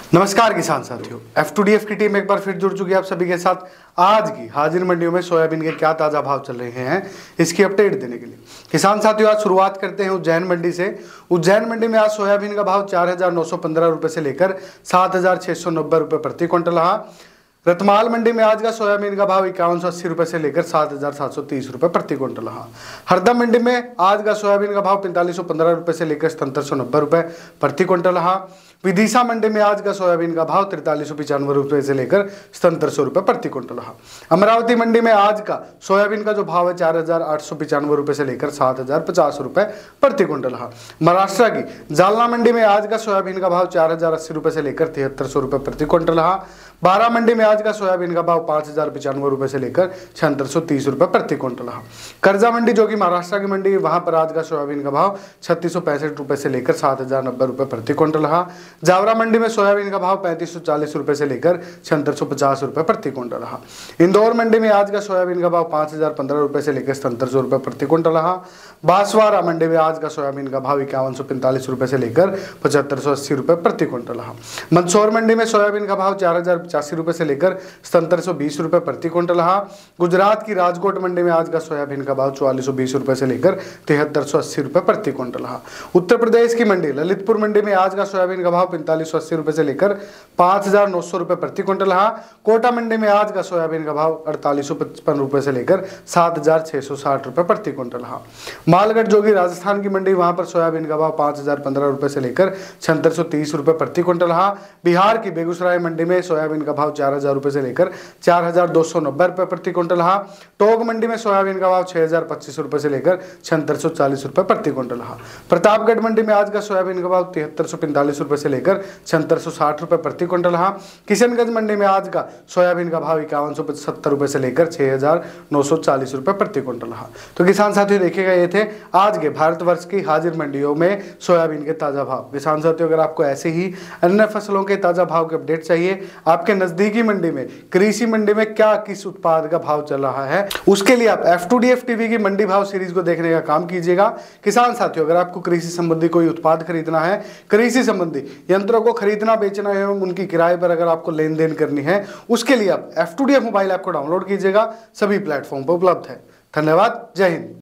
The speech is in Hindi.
नमस्कार किसान साथियों, F2DF की टीम एक बार फिर जुड़ चुकी है आप सभी के साथ। आज की हाजिर मंडियों में सोयाबीन के क्या ताज़ा भाव चल रहे हैं इसकी अपडेट देने के लिए किसान साथियों आज शुरुआत करते हैं उज्जैन मंडी से। उज्जैन मंडी में आज सोयाबीन का भाव 4,915 रुपये से लेकर 7,690 रुपये प्रति क्विंटल रहा। रतमाल मंडी में आज का सोयाबीन का भाव 5180 रुपये से लेकर 7,730 रुपये प्रति क्विंटल रहा। हरदा मंडी में आज का सोयाबीन का भाव 4515 रुपये से लेकर 7790 रुपये प्रति क्विंटल रहा। विदिशा मंडी में आज का सोयाबीन का भाव 4395 रुपये से लेकर 7700 रुपये प्रति क्विंटल रहा। अमरावती मंडी में आज का सोयाबीन का जो भाव है 4,895 रुपये से लेकर 7,050 रुपये प्रति क्विंटल रहा। महाराष्ट्र की जालना मंडी में आज का सोयाबीन का भाव 4,080 रुपये से लेकर 7300 रुपये प्रति क्विंटल रहा। बारा मंडी में आज का सोयाबीन का भाव 5,095 रुपये से लेकर 7630 रुपये प्रति क्विंटल रहा। कर्जा मंडी जो कि महाराष्ट्र की मंडी है, वहां पर आज का सोयाबीन का भाव 3665 रुपये से लेकर 7,090 रुपये प्रति क्विंटल रहा। जावरा मंडी में सोयाबीन का भाव 3540 रुपये से लेकर 7650 रुपये प्रति क्विंटल रहा। इंदौर मंडी में आज का सोयाबीन का भाव 5,015 रुपये से लेकर 7700 रुपये प्रति क्विंटल रहा। बांसवाड़ा मंडी में आज का सोयाबीन का भाव 5145 रुपये से लेकर 7580 रुपये प्रति क्विंटल रहा। मंदसौर मंडी में सोयाबीन का भाव 4,085 रुपये से लेकर 7720 रुपये प्रति क्विंटल रहा। गुजरात की राजकोट मंडी में आज का सोयाबीन का भाव 4420 रुपये से लेकर 7380 रुपये प्रति क्विंटल रहा। उत्तर प्रदेश की मंडी ललितपुर मंडी में आज का सोयाबीन का भाव 4580 रुपये से लेकर 5,900 रुपये प्रति क्विंटल रहा। कोटा मंडी में आज का सोयाबीन का भाव 4855 रुपये से लेकर 7,660 रुपये प्रति क्विंटल रहा। मालगढ़ जोगी राजस्थान की मंडी, वहां पर सोयाबीन का भाव 5,015 रुपये से लेकर 7630 रुपये प्रति क्विंटल रहा। बिहार की बेगूसराय मंडी में सोयाबीन का भाव 4,000 रुपये से लेकर 4,290 रुपये प्रति क्विंटल रहा। टोंक मंडी में सोयाबीन का भाव 6,025 रुपये से लेकर 7640 रुपये प्रति क्विंटल रहा। प्रतापगढ़ मंडी में आज का सोयाबीन का भाव 7345 रुपये से लेकर 7660 रुपये प्रति क्विंटल रहा। किशनगंज मंडी में आज का सोयाबीन का भाव 5170 रुपये से लेकर 6,940 रुपये प्रति क्विंटल रहा। तो किसान साथियों देखिएगा, ये थे आज के भारतवर्ष की हाजिर मंडियों में सोयाबीन के ताजा भाव। किसान साथियों अगर आपको ऐसे ही अन्य फसलों के ताजा भाव के अपडेट चाहिए, आपके नजदीकी मंडी में कृषि मंडी में क्या किस उत्पाद का भाव चल रहा है, उसके लिए आप F2DF टीवी की मंडी भाव सीरीज को देखने का काम कीजिएगा। किसान साथियों अगर आपको कृषि संबंधी कोई उत्पाद खरीदना है, कृषि संबंधी यंत्रों को खरीदना बेचना है एवं उनकी किराए पर अगर आपको लेन देन करनी है, उसके लिए आप F2DF मोबाइल ऐप को डाउनलोड कीजिएगा। सभी प्लेटफॉर्म पर उपलब्ध है। धन्यवाद। जय हिंद।